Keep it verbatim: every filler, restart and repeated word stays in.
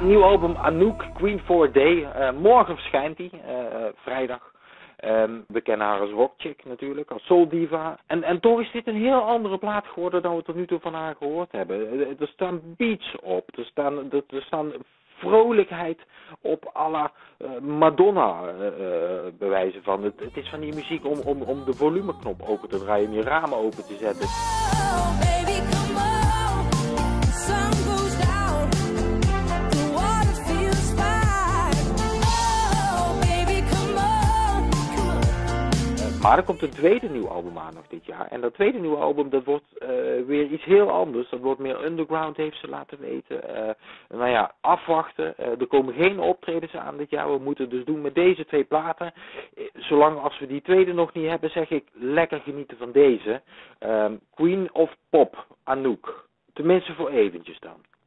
Een nieuw album Anouk, Queen for a Day. Uh, morgen verschijnt die, uh, vrijdag. Um, we kennen haar als rockchick natuurlijk, als soul diva. En, en toch is dit een heel andere plaat geworden dan we tot nu toe van haar gehoord hebben. Er staan beats op, er staan, er, er staan vrolijkheid op à la uh, Madonna uh, bewijzen van. Het, het is van die muziek om, om, om de volumeknop open te draaien, om je ramen open te zetten. Oh, baby, come on. The sun goes down. The water feels fine. Oh, baby, come on. Come on. Maar er komt een tweede nieuw album aan nog dit jaar. En dat tweede nieuwe album, dat wordt uh, weer iets heel anders. Dat wordt meer underground, heeft ze laten weten. Uh, nou ja, afwachten. Uh, er komen geen optredens aan dit jaar. We moeten dus doen met deze twee platen. Uh, zolang als we die tweede nog niet hebben, zeg ik lekker genieten van deze. Uh, Queen of Pop, Anouk. Tenminste voor eventjes dan.